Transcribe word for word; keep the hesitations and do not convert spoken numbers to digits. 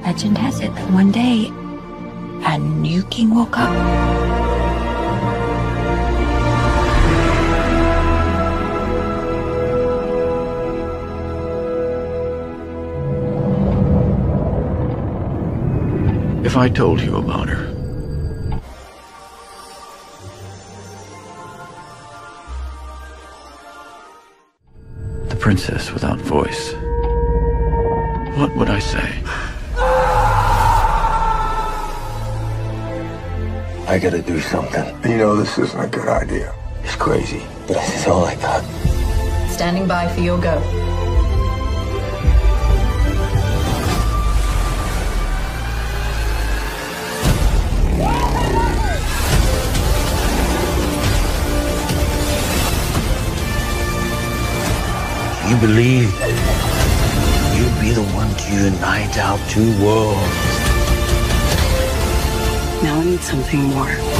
Legend has it that one day, a new king woke up. If I told you about her, the princess without voice, what would I say? I gotta do something. You know this isn't a good idea. It's crazy, but this is all I got. Standing by for your go. You believe you'd be the one to unite our two worlds. Now I need something more.